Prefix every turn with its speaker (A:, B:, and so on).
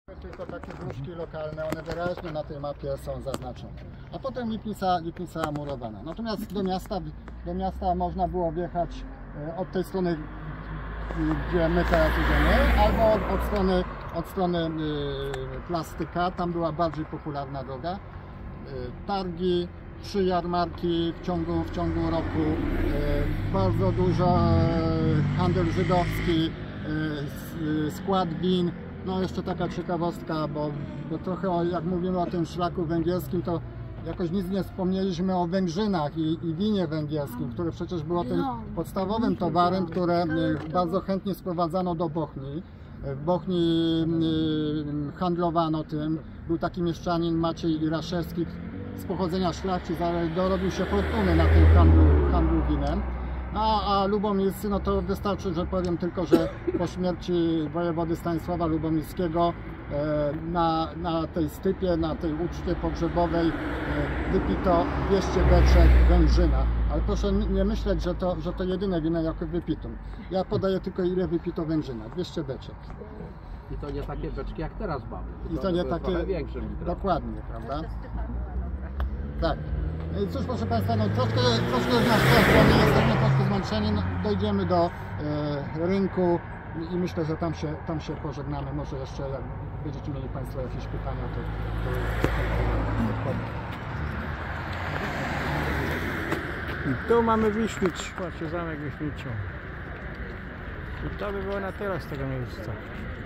A: Tylko takie wróżki lokalne, one wyraźnie na tej mapie są zaznaczone. A potem Lipnica murowana. Natomiast do miasta można było wjechać od tej strony, gdzie my teraz idziemy, albo od strony Plastyka. Tam była bardziej popularna droga. Targi, 3 jarmarki w ciągu roku, bardzo dużo handel żydowski, skład win. No jeszcze taka ciekawostka, bo trochę jak mówimy o tym szlaku węgierskim, to jakoś nic nie wspomnieliśmy o węgrzynach i winie węgierskim, które przecież było tym podstawowym towarem, które bardzo chętnie sprowadzano do Bochni. W Bochni handlowano tym. Był taki mieszczanin Maciej Iraszewski z pochodzenia szlachcic, ale dorobił się fortuny na tym handlu winem. A lubomirscy, no to wystarczy, że powiem tylko, że po śmierci wojewody Stanisława Lubomirskiego na tej stypie, na tej uczcie pogrzebowej wypito 200 beczek węgrzyna. Ale proszę nie myśleć, że to jedyne wino, jakie wypito. Ja podaję tylko, ile wypito węgrzyna. 200 beczek.
B: I to nie takie beczki jak teraz mamy.
A: I to nie takie
B: większe.
A: Dokładnie, prawda? Tak. Cóż, proszę Państwa, no troszkę jest nasz czas, bo my jesteśmy troszkę zmęczeni. No, dojdziemy do rynku i myślę, że tam się pożegnamy. Może jeszcze jak będziecie mieli Państwo jakieś pytania, to
C: Tu mamy Wiśnicz, patrzcie, zamek Wiśniczu. I to by było na tyle z tego miejsca.